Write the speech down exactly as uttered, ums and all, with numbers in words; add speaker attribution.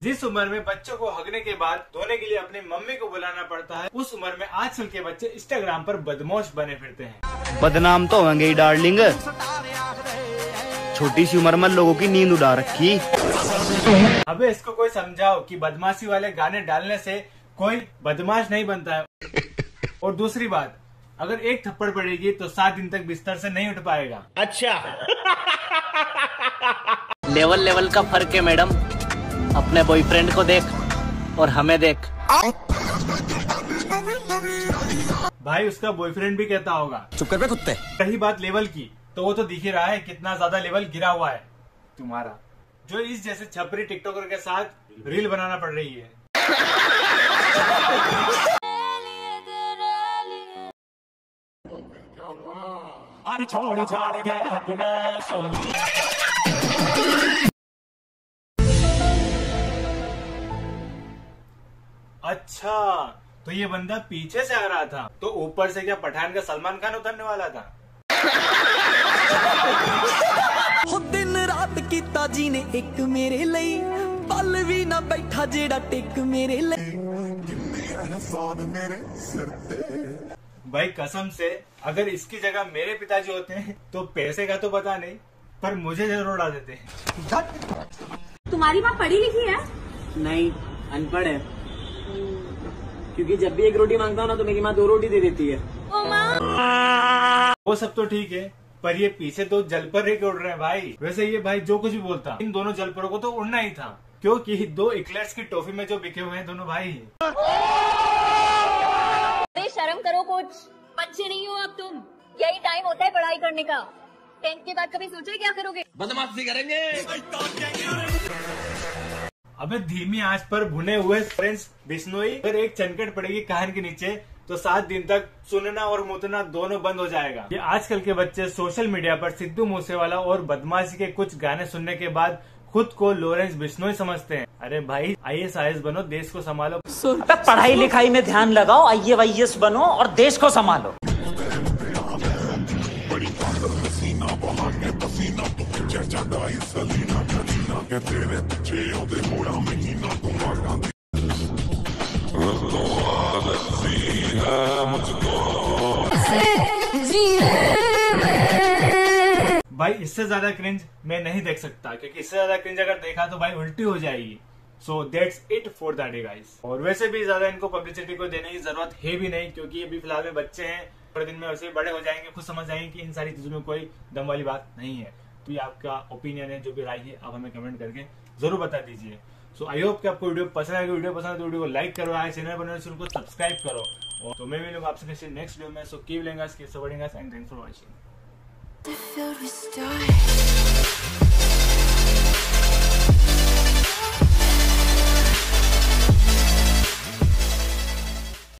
Speaker 1: जिस उम्र में बच्चों को हगने के बाद धोने के लिए अपनी मम्मी को बुलाना पड़ता है, उस उम्र में आजकल के बच्चे इंस्टाग्राम पर बदमाश बने फिरते हैं।
Speaker 2: बदनाम तो होंगे ही डार्लिंग, छोटी सी उम्र में लोगों की नींद उड़ा रखी।
Speaker 1: अबे इसको कोई समझाओ कि बदमाशी वाले गाने डालने से कोई बदमाश नहीं बनता है। और दूसरी बात, अगर एक थप्पड़ पड़ेगी तो सात दिन तक बिस्तर से नहीं उठ पाएगा।
Speaker 3: अच्छा।
Speaker 4: लेवल लेवल का फर्क है मैडम, अपने बॉयफ्रेंड को देख और हमें देख।
Speaker 1: भाई उसका बॉयफ्रेंड भी कहता होगा
Speaker 2: चुप कर बे कुत्ते।
Speaker 1: रही बात लेवल की, तो वो तो दिख ही रहा है कितना ज्यादा लेवल गिरा हुआ है तुम्हारा, जो इस जैसे छपरी टिकटॉकर के साथ रील बनाना पड़ रही है। अच्छा, तो ये बंदा पीछे से आ रहा था, तो ऊपर से क्या पठान का सलमान खान उतरने वाला था?
Speaker 5: हो दिन रात कीता जी ने एक मेरे लिए, पल भी ना बैठा जेड़ा टिक मेरे लिए।
Speaker 1: भाई कसम से अगर इसकी जगह मेरे पिताजी होते हैं तो पैसे का तो पता नहीं, पर मुझे जरूर उड़ा देते हैं।
Speaker 6: तुम्हारी माँ पढ़ी लिखी है?
Speaker 4: नहीं, अनपढ़ है। क्योंकि जब भी एक रोटी मांगता हूँ ना तो मेरी माँ दो रोटी दे देती है।
Speaker 6: ओ माँ।
Speaker 1: वो सब तो ठीक है, पर ये पीछे तो जलपर लेके उड़ रहे हैं भाई। वैसे ये भाई जो कुछ भी बोलता, इन दोनों जलपरों को तो उड़ना ही था, क्योंकि दो इक्लेयर्स की टॉफी में जो बिके हुए हैं दोनों भाई।
Speaker 6: अरे शर्म करो कुछ, बच्चे नहीं हो अब तुम। यही टाइम होता है पढ़ाई करने का। टेंथ के बाद कभी सोचा है क्या करोगे?
Speaker 3: बदमाशी करेंगे।
Speaker 1: अबे धीमी आंच पर भुने हुए फ्रेंड्स बिश्नोई, अगर एक चनकट पड़ेगी कान के नीचे तो सात दिन तक सुनना और मुतना दोनों बंद हो जाएगा। ये आजकल के बच्चे सोशल मीडिया पर सिद्धू मूसेवाला और बदमाशी के कुछ गाने सुनने के बाद खुद को लॉरेंस बिश्नोई समझते हैं। अरे भाई आई एस आई एस बनो, देश को संभालो।
Speaker 4: पढ़ाई लिखाई में ध्यान लगाओ, आई ए वाई एस बनो और देश को संभालो।
Speaker 1: भाई इससे ज्यादा क्रिंज मैं नहीं देख सकता, क्योंकि इससे ज्यादा क्रिंज अगर देखा तो भाई उल्टी हो जाएगी। So that's it for the day guys. और वैसे भी ज्यादा इनको पब्लिसिटी को देने की जरूरत है भी नहीं, क्योंकि अभी फिलहाल में बच्चे हैं, थोड़े दिन में वैसे बड़े हो जाएंगे, खुद समझ जाएंगे कि इन सारी चीजों में कोई दम वाली बात नहीं है। तो ये आपका ओपिनियन है, जो भी राय है आप हमें कमेंट करके जरूर बता दीजिए। सो आई होप कि आपको वीडियो पसंद आएगी। वीडियो पसंद है तो वीडियो को लाइक करो, आए चैनल बने चैनल को सब्सक्राइब करो। तो मैं मिलूंगा आपसे नेक्स्ट वीडियो में। सो कीप लेंगे, keep supporting us and thanks for watching.